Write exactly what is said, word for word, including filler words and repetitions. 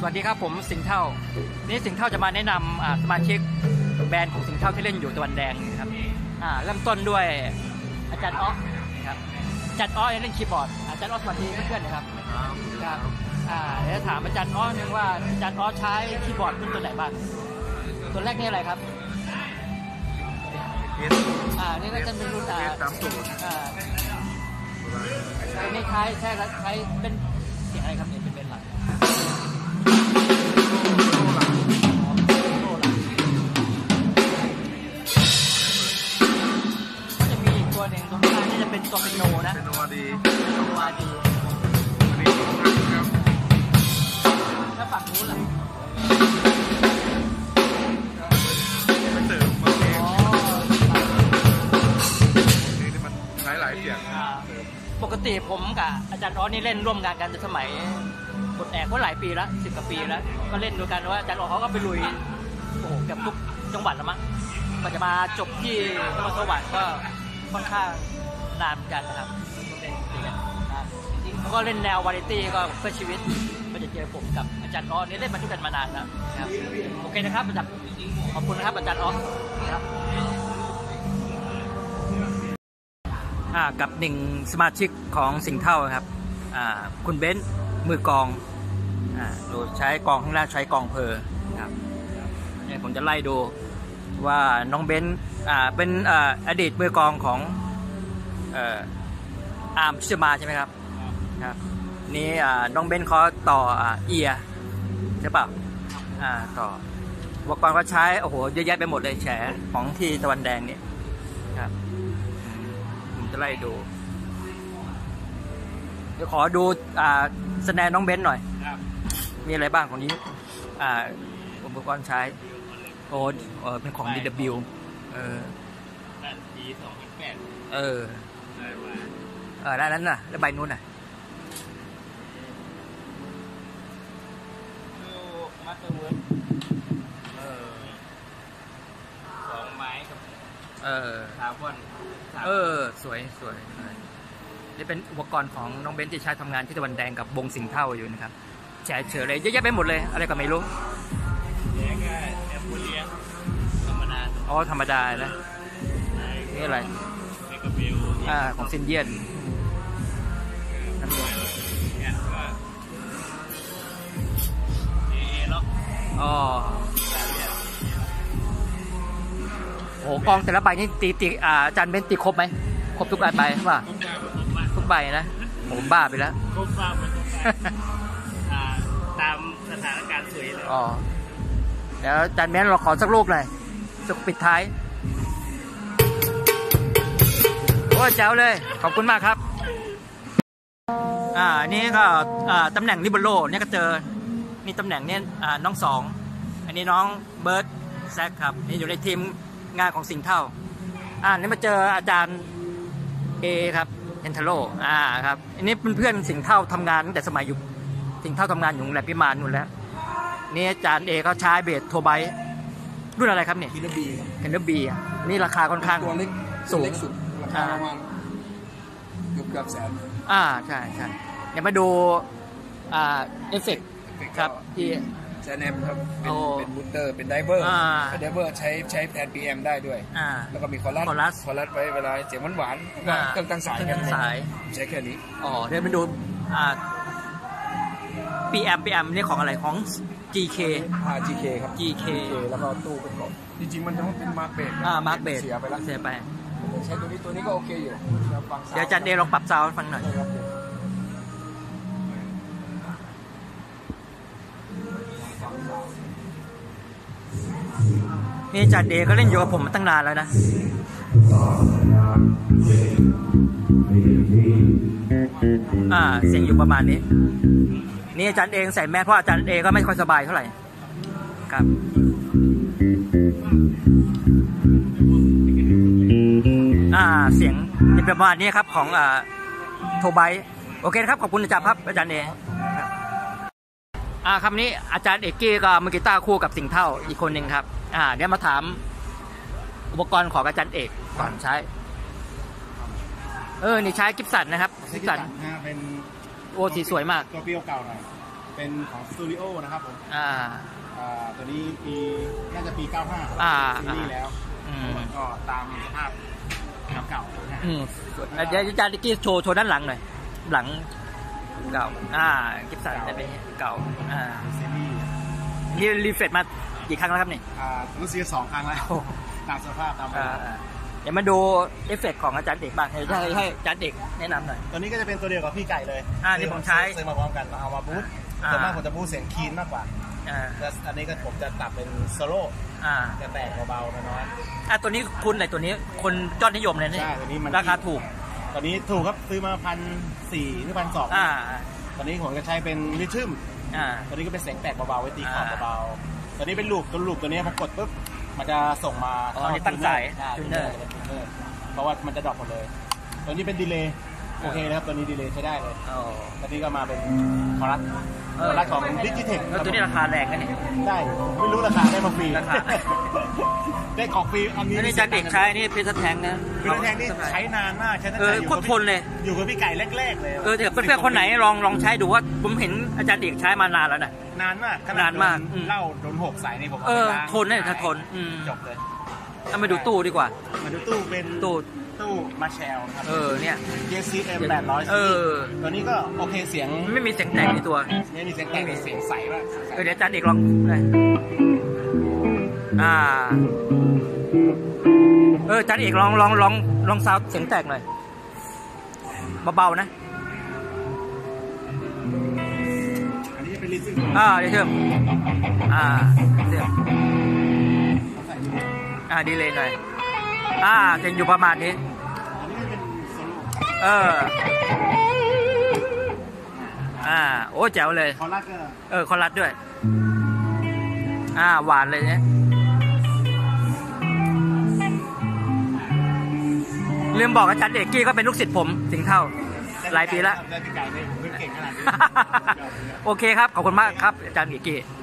วัสดีครับผมสิงห์เท่านี่สิงห์เท่าจะมาแนะนำสมาชิกแบรนด์ของสิงห์เท่าที่เล่นอยู่ตะวันแดงนะครับเริ่มต้นด้วยอาจารย์อ๊อครับอาจารย์อ๊อเล่นคีย์บอร์ดอาจารย์อ๊อสวัสดีเพื่อนๆนะครับครับเดี๋ยวถามอาจารย์อ๊อนึงว่าอาจารย์อ๊อใช้คีย์บอร์ดรุ่นตัวไหนบ้างตัวแรกนี่อะไรครับอ่านี่ก็จะเป็นรุ่นอ่าอ่านี่ใช้ใช้ใช้เป็นเสียงอะไรครับเนี่ยเป็นเป็นหลักก็จะมีอีกตัวหนึ่งตรงกลางนี่จะเป็นตัวเป็นโนนะเป็นโนดีโนดีถ้าฝั่งนู้นล่ะไม่เติมมาเองนี่นี่มันหลายหลายเสียงปกติผมกับอาจารย์อ๊อนี่เล่นร่วมงานกันสมัยกดแอกก็หลายปีแล้วสิบกว่าปีแล้วก็เล่นด้วยกันว่าอาจารย์อ๊อเขาก็ไปลุยโอ้โหเกือบทุกจังหวัดแล้วมั้งก็จะมาจบที่นครสวรรค์ก็ค่อนข้างนานกันนะครับแล้วก็เล่นแนววาไรตี้ก็เพื่อชีวิตก็จะเจอผมกับอาจารย์อ๊อนี่เล่นมาด้วยกันมานานแล้วนะครับโอเคนะครับอาจารย์ขอบคุณนะครับอาจารย์อ๊อครับกับหนึ่งสมาชิกของสิงห์เท่าครับคุณเบนซ์มือกองดูใช้กองข้างหน้าใช้กองเพอครับเนี่ยผมจะไล่ดูว่าน้องเบนซ์เป็นอดีตมือกองของอาร์มชิมาใช่ไหมครับครับนี่น้องเบนซ์เขาต่อเอียใช่ป่ะต่ออุปกรณ์เขาใช้โอ้โหเยอะแยะไปหมดเลยแฉของที่ตะวันแดงเนี่ยครับจะไล่ดูเดี๋ยวขอดูสแนนน้องเบนซ์หน่อยมีอะไรบ้างของนี้อุปกรณ์ใช้โอ้เป็นของ ดี ดับเบิลยู เออปีสองพันแปดเออเออด้านนั้นน่ะแล้วใบนู้นน่ะมาสเตอร์เวิร์ดเออสองไม้กับเออคาร์บอนเออสวยสวยนี่เป็นอุปกรณ์ของน้องเบนซ์ที่ใช้ทำงานที่ตะวันแดงกับวงสิงห์เท่าอยู่นะครับแฉเฉยเลยเยอะแยะไปหมดเลยอะไรก็ไม่รู้อ๋อธรรมดานะนี่อะไรอ่าของซินเยียนอ๋อโอ้กองแต่ละใบนี่ตีตีอ่าอาจารย์เบนซ์ตีครบไหมครบทุกใบใช่ป่ะทุกใบนะผมบ้าไปแล้วครบบ้าไปตามสถานการณ์สวยเลยอ๋อเดี๋ยวอาจารย์เบนซ์เราขอสักลูกหน่อยสักปิดท้ายโอ้เจ๋วเลยขอบคุณมากครับอ่านี่ก็อ่าตำแหน่งลิเบโร่เนี่ยก็เจอนี่ตำแหน่งเนี่ยอ่าน้องสองอันนี้น้องเบิร์ดแซคครับนี่อยู่ในทีมงานของสิงห์เท่าอ่านี่มาเจออาจารย์เอครับเฮนทาโร่อ่าครับอันนี้เป็นเพื่อนสิงห์เท่าทำงานตั้งแต่สมัยอยู่สิงห์เท่าทำงานอยู่แหลมพิมานนู่นแล้วนี่อาจารย์เอเขาใช้เบสโทไบรุ่นอะไรครับเนี่ยเคนเนอร์บีเคนเนอร์บีนี่ราคาค่อนข้างตัวเล็กสูงสุดราคาประมาณเกือบเกือบแสนอ่าใช่ใช่เดี๋ยวมาดูอ่าเอฟเฟกต์ครับที่ใช้แนมครับเป็นเป็นบูสเตอร์เป็นไดเวอร์เป็นไดเวอร์ใช้ใช้แทน พี เอ็ม ได้ด้วยแล้วก็มีคอรัสคอรัสคอรัสไว้เวลาเสียงหวานๆเครื่องตั้งสายกันใช้แค่นี้อ๋อเดี๋ยวมาดูอ่า พี เอ็ม พี เอ็ม นี่ของอะไรของ จี เคอ่า จี เค ครับจี เคแล้วก็ตู้เป็นของจริงๆมันต้องเป็นมาร์คเบสอ่ามาร์คเบสเสียไปแล้วเสียไปใช้ตัวนี้ตัวนี้ก็โอเคอยู่เดี๋ยวอาจารย์เดลองปรับซาวด์ฟังหน่อยนี่อาจารย์เดก็เล่นอยู่กับผมมาตั้งนานแล้วนะอ่าเสียงอยู่ประมาณนี้นี่อาจารย์เองใส่แมสเพราะอาจารย์เอก็ไม่ค่อยสบายเท่าไหร่ครับอ่าเสียงเป็นประมาณนี้ครับของอ่าโทไบโอเคครับขอบคุณอาจารย์ครับอาจารย์เออ่าคำนี้อาจารย์เอกกี้ก็มือกีตาร์คู่กับสิงห์เท่าอีกคนหนึ่งครับอ่าเดี๋ยวมาถามอุปกรณ์ของอาจารย์เอกก่อนใช้เออนี่ใช้กิฟสันนะครับกิฟสันเป็นโอ้สีสวยมากตัวเปรี้ยวเก่าหน่อยเป็นของสตูดิโอนะครับผมอ่าอ่าตัวนี้ปีน่าจะปีเก้าห้าอ่าซีรีส์แล้วอืมก็ตามสภาพเก่าๆนะอืมเดี๋ยวอาจารย์ดิกกี้โชว์โชว์ด้านหลังหน่อยหลังเก่าอ่ากิฟสันจะเป็นเก่าอ่าซีรีส์นี่รีเฟรชมากี่ครั้งแล้วครับนี่อ่ารู้สึกสองครั้งแล้วตามสภาพตามเวอ่าลาเดี๋ยวมาดูเอฟเฟกต์ของอาจารย์เด็กบ้างให้ให้ให้อาจารย์เด็กแนะนำหน่อยตัวนี้ก็จะเป็นตัวเดียวกับพี่ไก่เลยอ่าที่ผมใช้ซื้อมาพร้อมกันเอามาบูทอ่าส่วนมากผมจะบูทเสียงคีนมากกว่าอ่าแต่อันนี้ก็ผมจะตัดเป็นโซโล่อ่าจะแตกเบาๆน้อยอ่ะตัวนี้คุณไหนตัวนี้คนยอดนิยมเลยนี่ใช่ตัวนี้มันราคาถูกๆตอนนี้ถูกครับซื้อมาพันสี่หรือพันสองอ่าตอนนี้ผมจะใช้เป็นริทึมอ่าตัวนี้ก็เป็นเสียงแตกเบาๆไว้ตีคอร์ดอ่าเบาๆตัวนี้เป็นลูปตัวลูปตัวนี้พอกดปุ๊บมันจะส่งมาอ๋อนี่ตั้งสายได้จูจูนนเนเนออร์ร์เป็นจูนเนอร์เพราะว่ามันจะดรอปหมดเลย ตัวนี้เป็นดีเลย์โอเคนะครับตัวนี้ดีเลย์ใช้ได้เลยอ๋อตัวนี้ก็มาเป็นคอรัสเอคออรัสของดิจิเทคแล้วตัวนี้ราคาแรงกันนี่ได้ไม่รู้ราคาได้มาฟรีราคาได้ของฟรีอันนี้อันนี้อาจารย์เด็กใช้นี่เพชรแทงนะคือแทงนี่ใช้นานมากใช้ตั้งเอแต่ออยู่โคตรทนเลยอยู่กับพี่ไก่แรกๆเลยเออแต่เพื่อนๆคนไหนลองลองใช้ดูว่าผมเห็นอาจารย์เด็กใช้มานานแล้วนะนานมากนานมากโดอืมเหล้าโดนหกสายนี่ผมเออไปล้างทนเนี่ยถ้าทนอืมจบเลยเอามาดูตู้ดีกว่ามาดูตู้เป็นตู้ตู้มาแชลนะครับเออเนี่ยเจ ซี เอ็ม แปดร้อยเออตัวนี้ก็โอเคเสียงไม่มีเสียงแตกในตัวไม่มีเสียงแต่งเสียงใสมากเออเดี๋ยวอาจารย์เด็กลองเลยอ่าเอออาจารย์เอกลองลองลองลองซาวด์เสียงแตกหน่อยเบาๆนะอันนี้จะเป็นลิซึมอ่าเดี๋ยวเชื่อมอ่าเชื่อมใส่อยู่อ่าดีเลยหน่อยอ่าจะอยู่ประมาณนี้อันนี้เป็นโซโล่เอออ่าโอ้แจ๋วเลยคอรัสก็เออคอรัสด้วยอ่าหวานเลยเนี่ยลืมบอกอาจารย์เอกกี้ก็เป็นลูกศิษย์ผมสิงห์เท่าหลายปีแล้วได้พี่ไก่เนี่ยผมเพิ่งเก่งขนาดนี้โอเคครับ ขอบคุณมากครับอาจารย์เอกกี้